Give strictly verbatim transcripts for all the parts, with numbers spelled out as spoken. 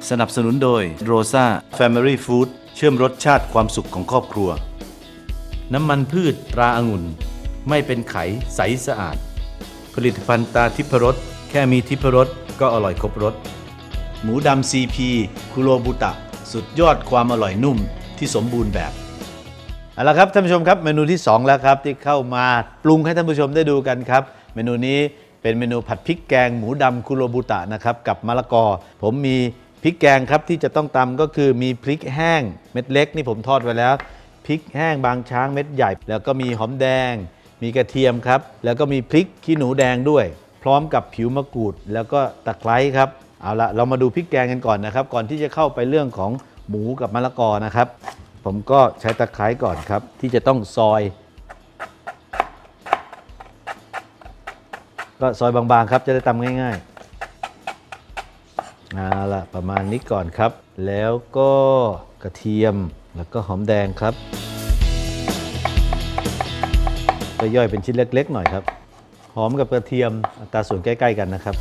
สนับสนุนโดย Rosa Family Food เชื่อมรสชาติความสุขของครอบครัวน้ำมันพืชตราองุ่นไม่เป็นไขใสสะอาดผลิตภัณฑ์ตาทิพรสแค่มีทิพรสก็อร่อยครบรสหมูดำ ซี พี คุโรบุตะสุดยอดความอร่อยนุ่มที่สมบูรณ์แบบเอาละครับท่านผู้ชมครับเมนูที่สองแล้วครับที่เข้ามาปรุงให้ท่านผู้ชมได้ดูกันครับเมนูนี้เป็นเมนูผัดพริกแกงหมูดำคุโรบุตะนะครับกับมะละกอผมมีพริกแกงครับที่จะต้องตำก็คือมีพริกแห้งเม็ดเล็กนี่ผมทอดไว้แล้วพริกแห้งบางช้างเม็ดใหญ่แล้วก็มีหอมแดงมีกระเทียมครับแล้วก็มีพริกขี้หนูแดงด้วยพร้อมกับผิวมะกรูดแล้วก็ตะไคร้ครับเอาละเรามาดูพริกแกงกันก่อนนะครับก่อนที่จะเข้าไปเรื่องของหมูกับมะละกอนะครับผมก็ใช้ตะไคร้ก่อนครับที่จะต้องซอยก็ซอยบางๆครับจะได้ตำง่ายๆเอาละประมาณนี้ก่อนครับแล้วก็กระเทียมแล้วก็หอมแดงครับก็ย่อยเป็นชิ้นเล็กๆหน่อยครับหอมกับกระเทียมอัตราส่วนใกล้ๆกันนะครับ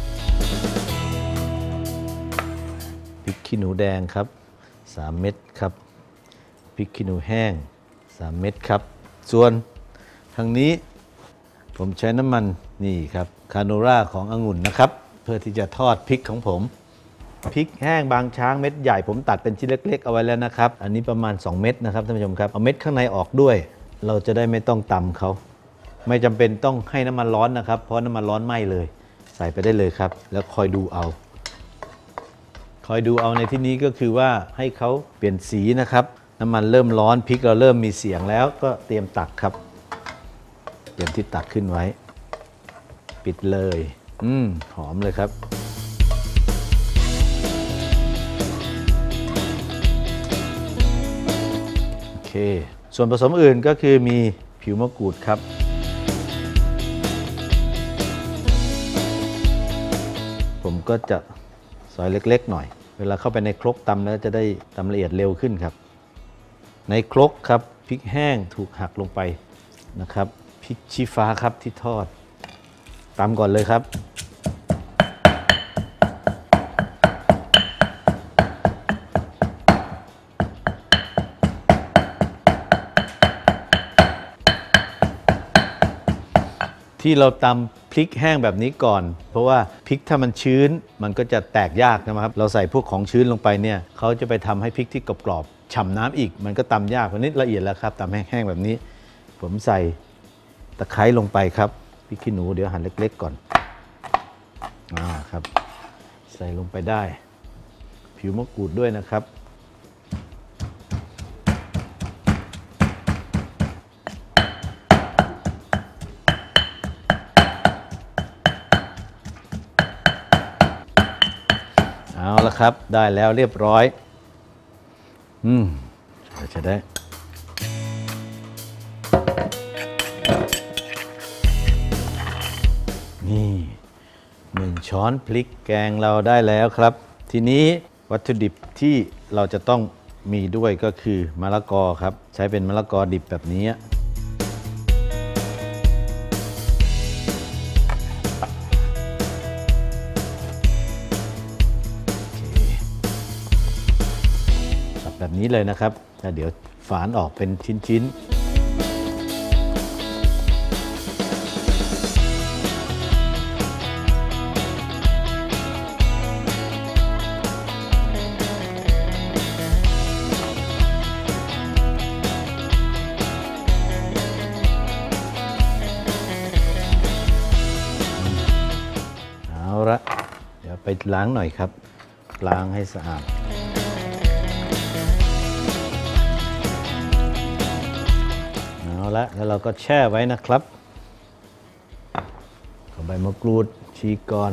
พริกขี้หนูแดงครับสามเม็ดครับพริกขี้หนูแห้งสามเม็ดครับส่วนทางนี้ผมใช้น้ำมันนี่ครับคาโนราขององุ่นนะครับเพื่อที่จะทอดพริกของผมพริกแห้งบางช้างเม็ดใหญ่ผมตัดเป็นชิ้นเล็กๆเอาไว้แล้วนะครับอันนี้ประมาณสองเม็ดนะครับท่านผู้ชมครับเอาเม็ดข้างในออกด้วยเราจะได้ไม่ต้องตำเขาไม่จำเป็นต้องให้น้ำมันร้อนนะครับเพราะน้ำมันร้อนไหม้เลยใส่ไปได้เลยครับแล้วคอยดูเอาคอยดูเอาในที่นี้ก็คือว่าให้เขาเปลี่ยนสีนะครับน้ำมันเริ่มร้อนพริกเราเริ่มมีเสียงแล้วก็เตรียมตักครับเตรียมที่ตักขึ้นไว้ปิดเลยอืมหอมเลยครับโอเคส่วนผสมอื่นก็คือมีผิวมะกรูดครับผมก็จะซอยเล็กๆหน่อยเวลาเข้าไปในครกตำแล้วจะได้ตำละเอียดเร็วขึ้นครับในครกครับพริกแห้งถูกหักลงไปนะครับพริกชี้ฟ้าครับที่ทอดตำก่อนเลยครับที่เราตำพริกแห้งแบบนี้ก่อนเพราะว่าพริกถ้ามันชื้นมันก็จะแตกยากนะครับเราใส่พวกของชื้นลงไปเนี่ยเขาจะไปทำให้พริกที่กรอบๆฉ่ำน้ำอีกมันก็ตำยากวันนี้ละเอียดแล้วครับตำแห้งๆแบบนี้ผมใส่ตะไคร้ลงไปครับพริกขี้หนูเดี๋ยวหั่นเล็กๆก่อนอ่าครับใส่ลงไปได้ผิวมะกรูดด้วยนะครับเอาละครับได้แล้วเรียบร้อยอืมจะได้นี่หนึ่งช้อนพริกแกงเราได้แล้วครับทีนี้วัตถุดิบที่เราจะต้องมีด้วยก็คือมะละกอครับใช้เป็นมะละกอดิบแบบนี้แบบนี้เลยนะครับแล้วเดี๋ยวฝานออกเป็นชิ้นๆเอาละเดี๋ยวไปล้างหน่อยครับล้างให้สะอาดเอาละแล้วเราก็แช่ไว้นะครับขอใบมะกรูดฉีกก่อน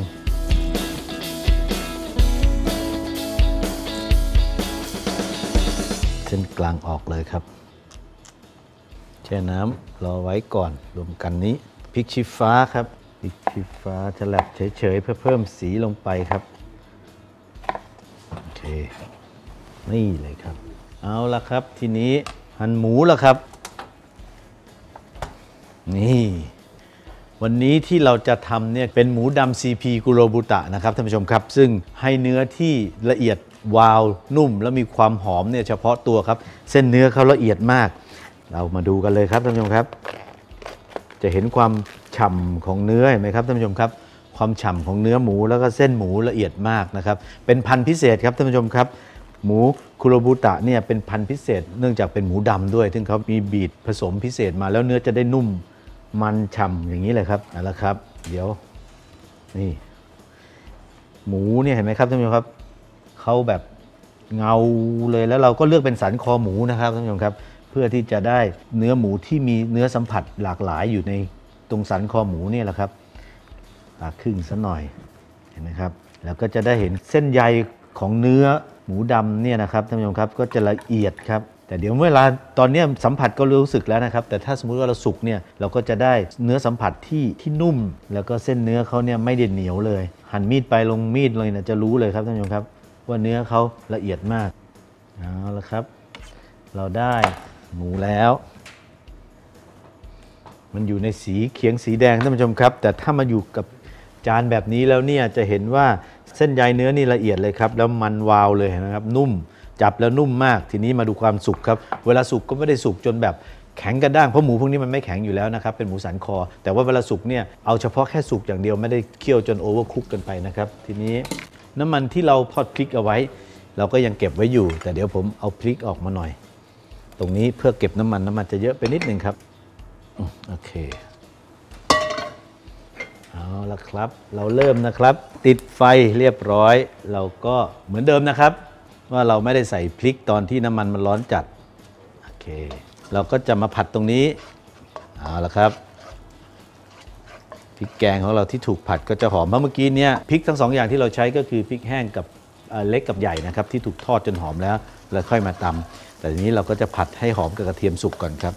เส้นกลางออกเลยครับแช่น้ำรอไว้ก่อนรวมกันนี้พริกชี้ฟ้าครับพริกชี้ฟ้าฉลับเฉยๆเพื่อเพิ่มสีลงไปครับโอเคนี่เลยครับเอาละครับทีนี้หั่นหมูละครับนี่วันนี้ที่เราจะทำเนี่ยเป็นหมูดำ ซี พี คุโรบุตะนะครับท่านผู้ชมครับซึ่งให้เนื้อที่ละเอียดวาวนุ่มแล้วมีความหอมเนี่ยเฉพาะตัวครับเส้นเนื้อเขาละเอียดมากเรามาดูกันเลยครับท่านผู้ชมครับจะเห็นความฉ่ำของเนื้อเห็นไหมครับท่านผู้ชมครับความฉ่ำของเนื้อหมูแล้วก็เส้นหมูละเอียดมากนะครับเป็นพันธุ์พิเศษครับท่านผู้ชมครับหมูคุโรบุตะเนี่ยเป็นพันธุ์พิเศษเนื่องจากเป็นหมูดำด้วยซึ่งเขามีบีทผสมพิเศษมาแล้วเนื้อจะได้นุ่มมันฉ่ำอย่างนี้เลยครับเอาละครับเดี๋ยวนี่หมูเนี่ยเห็นไหมครับท่านผู้ชมครับเขาแบบเงาเลยแล้วเราก็เลือกเป็นสันคอหมูนะครับท่านผู้ชมครับเพื่อที่จะได้เนื้อหมูที่มีเนื้อสัมผัสหลากหลายอยู่ในตรงสันคอหมูนี่แหละครับผ่าครึ่งซะหน่อยเห็นไหมครับแล้วก็จะได้เห็นเส้นใยของเนื้อหมูดำเนี่ยนะครับท่านผู้ชมครับก็จะละเอียดครับแต่เดี๋ยวเวลาตอนนี้สัมผัสก็รู้สึกแล้วนะครับแต่ถ้าสมมุติว่าเราสุกเนี่ยเราก็จะได้เนื้อสัมผัสที่ที่นุ่มแล้วก็เส้นเนื้อเขาเนี่ยไม่เด่นเหนียวเลยหั่นมีดไปลงมีดเลยนะจะรู้เลยครับท่านผู้ชมครับว่าเนื้อเขาละเอียดมากเอาละครับเราได้หมูแล้วมันอยู่ในสีเขียงสีแดงท่านผู้ชมครับแต่ถ้ามาอยู่กับจานแบบนี้แล้วเนี่ยจะเห็นว่าเส้นใยเนื้อนี่ละเอียดเลยครับแล้วมันวาวเลยนะครับนุ่มจับแล้วนุ่มมากทีนี้มาดูความสุกครับเวลาสุกก็ไม่ได้สุกจนแบบแข็งกระด้างเพราะหมูพวกนี้มันไม่แข็งอยู่แล้วนะครับเป็นหมูสันคอแต่ว่าเวลาสุกเนี่ยเอาเฉพาะแค่สุกอย่างเดียวไม่ได้เคี่ยวจนโอเวอร์คุกกันไปนะครับทีนี้น้ำมันที่เราทอดพริกเอาไว้เราก็ยังเก็บไว้อยู่แต่เดี๋ยวผมเอาพริกออกมาหน่อยตรงนี้เพื่อเก็บน้ำมันน้ำมันจะเยอะไปนิดนึงครับโอเคเอาละครับเราเริ่มนะครับติดไฟเรียบร้อยเราก็เหมือนเดิมนะครับว่าเราไม่ได้ใส่พริกตอนที่น้ำมันมันร้อนจัดโอเคเราก็จะมาผัดตรงนี้เอาละครับพริกแกงของเราที่ถูกผัดก็จะหอมเพราะเมื่อกี้เนี่ยพริกทั้งสองอย่างที่เราใช้ก็คือพริกแห้งกับเล็กกับใหญ่นะครับที่ถูกทอดจนหอมแล้วแล้วค่อยมาตำแต่ทีนี้เราก็จะผัดให้หอมกับกระเทียมสุกก่อนครับ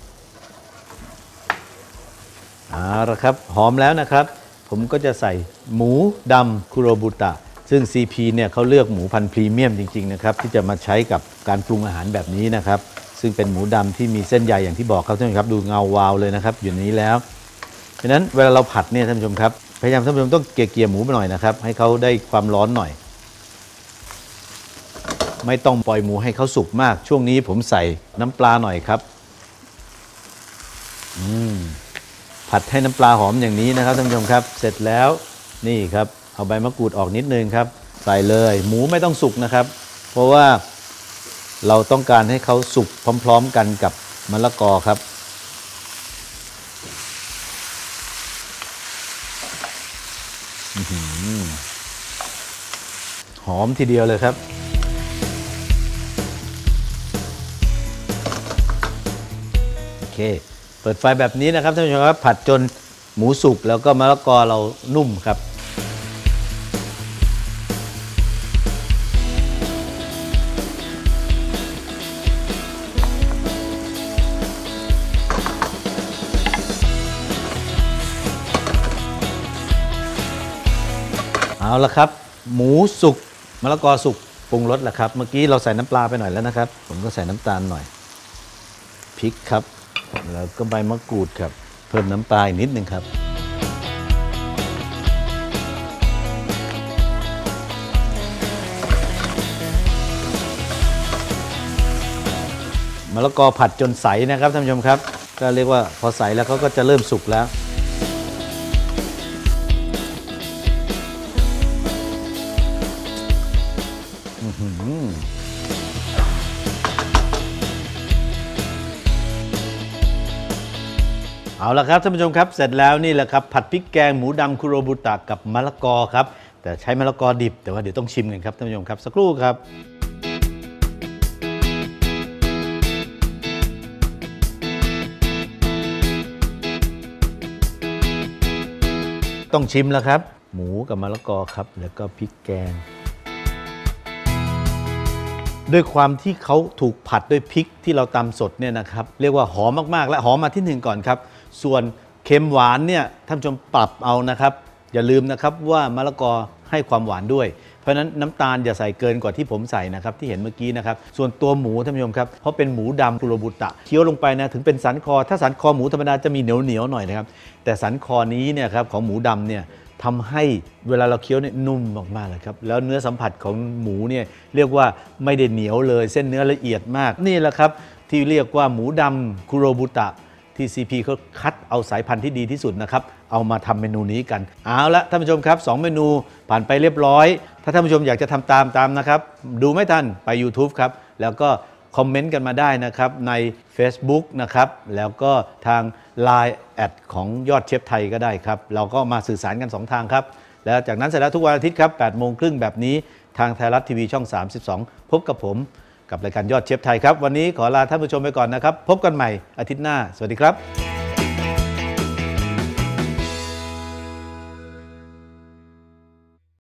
เอาละครับหอมแล้วนะครับผมก็จะใส่หมูดำคุโรบุตะซึ่ง ซี พี เนี่ยเขาเลือกหมูพันธุ์พรีเมียมจริงๆนะครับที่จะมาใช้กับการปรุงอาหารแบบนี้นะครับซึ่งเป็นหมูดำที่มีเส้นใยอย่างที่บอกครับท่านผู้ชมครับดูเงาวาวเลยนะครับอยู่ในนี้แล้วฉะนั้นเวลาเราผัดเนี่ยท่านผู้ชมครับพยายามท่านผู้ชมต้องเกลี่ยหมูไปหน่อยนะครับให้เขาได้ความร้อนหน่อยไม่ต้องปล่อยหมูให้เขาสุกมากช่วงนี้ผมใส่น้ำปลาหน่อยครับอืมผัดให้น้ำปลาหอมอย่างนี้นะครับท่านผู้ชมครับเสร็จแล้วนี่ครับเอาใบมะกรูดออกนิดนึงครับใส่เลยหมูไม่ต้องสุกนะครับเพราะว่าเราต้องการให้เขาสุกพร้อมๆกันกับมะละกอครับหอมทีเดียวเลยครับโอเคเปิดไฟแบบนี้นะครับท่านผู้ชมครับผัดจนหมูสุกแล้วก็มะละกอเรานุ่มครับเอาละครับหมูสุกมะละกอสุกปรุงรสแล้วครับเมื่อกี้เราใส่น้ำปลาไปหน่อยแล้วนะครับผมก็ใส่น้ำตาลหน่อยพริกครับแล้วก็ใบมะกรูดครับเพิ่มน้ำปลาอีกนิดนึงครับมะละกอผัดจนใสนะครับท่านผู้ชมครับก็เรียกว่าพอใสแล้วเขาก็จะเริ่มสุกแล้วเอาละครับท่านผู้ชมครับเสร็จแล้วนี่แหละครับผัดพริกแกงหมูดำคุโรบุตะกับมะละกอครับแต่ใช้มะละกอดิบแต่ว่าเดี๋ยวต้องชิมกันครับท่านผู้ชมครับสักครู่ครับต้องชิมแล้วครับหมูกับมะละกอครับแล้วก็พริกแกงด้วยความที่เขาถูกผัดด้วยพริกที่เราตำสดเนี่ยนะครับเรียกว่าหอมมากๆและหอมมาที่หนึ่งก่อนครับส่วนเค็มหวานเนี่ยท่านผู้ชมปรับเอานะครับอย่าลืมนะครับว่ามะละกอให้ความหวานด้วยเพราะฉะนั้นน้ำตาลอย่าใส่เกินกว่าที่ผมใส่นะครับที่เห็นเมื่อกี้นะครับส่วนตัวหมูท่านผู้ชมครับเพราะเป็นหมูดำคุโรบุตะเคี้ยวลงไปนะถึงเป็นสันคอถ้าสันคอหมูธรรมดาจะมีเหนียวเหนียวหน่อยนะครับแต่สันคอนี้เนี่ยครับของหมูดำเนี่ยทำให้เวลาเราเคี้ยวเนี่ยนุ่มมากๆเลยครับแล้วเนื้อสัมผัสของหมูเนี่ยเรียกว่าไม่ได้เหนียวเลยเส้นเนื้อละเอียดมากนี่แหละครับที่เรียกว่าหมูดำคุโรบุตะที่ ซี พี เขาคัดเอาสายพันธุ์ที่ดีที่สุดนะครับเอามาทำเมนูนี้กันเอาละท่านผู้ชมครับสองเมนูผ่านไปเรียบร้อยถ้าท่านผู้ชมอยากจะทำตามตามนะครับดูไม่ทันไป YouTube ครับแล้วก็คอมเมนต์กันมาได้นะครับใน Facebook นะครับแล้วก็ทาง ไลน์ แอดของยอดเชฟไทยก็ได้ครับเราก็มาสื่อสารกันสองทางครับแล้วจากนั้นเสร็จแล้วทุกวันอาทิตย์ครับแปดโมงครึ่งแบบนี้ทางไทยรัฐทีวีช่องสามสิบสองพบกับผมกับรายการยอดเชฟไทยครับวันนี้ขอลาท่านผู้ชมไปก่อนนะครับพบกันใหม่อาทิตย์หน้าสวัสดีครับ